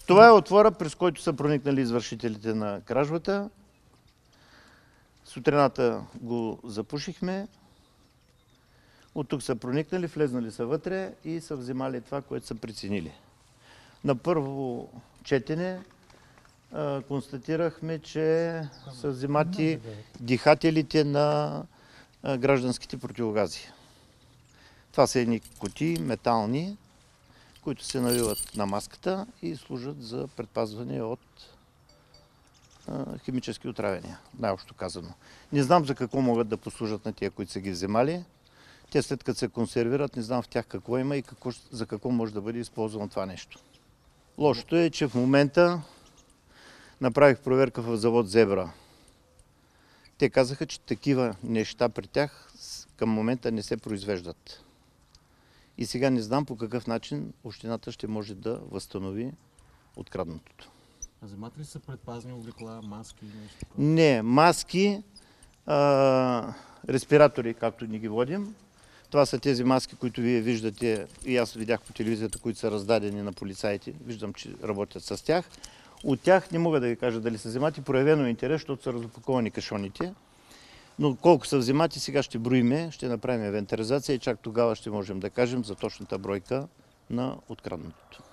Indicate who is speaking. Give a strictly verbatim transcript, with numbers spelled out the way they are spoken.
Speaker 1: Това е отвора, през който са проникнали извършителите на кражбата. Сутрината го запушихме. От тук са проникнали, влезнали са вътре и са взимали това, което са преценили. На първо четене а, констатирахме, че са взимати дихателите на а, гражданските противогази. Това са едни кутии, метални, които се навиват на маската и служат за предпазване от а, химически отравяния, най-общо казано. Не знам за какво могат да послужат на тия, които са ги вземали. Те след като се консервират, не знам в тях какво има и какво, за какво може да бъде използвано това нещо. Лошото е, че в момента направих проверка в завод Зебра. Те казаха, че такива неща при тях към момента не се произвеждат. И сега не знам по какъв начин общината ще може да възстанови откраднатото.
Speaker 2: А вземате ли са предпазни облекла, маски? Нещо?
Speaker 1: Не, маски, а, респиратори, както ни ги водим. Това са тези маски, които вие виждате, и аз видях по телевизията, които са раздадени на полицаите. Виждам, че работят с тях. От тях не мога да ви кажа дали са вземати. Проявено интерес, защото са разопаковани кашоните. Но колко са вземати, сега ще броиме, ще направим инвентаризация и чак тогава ще можем да кажем за точната бройка на откраднатото.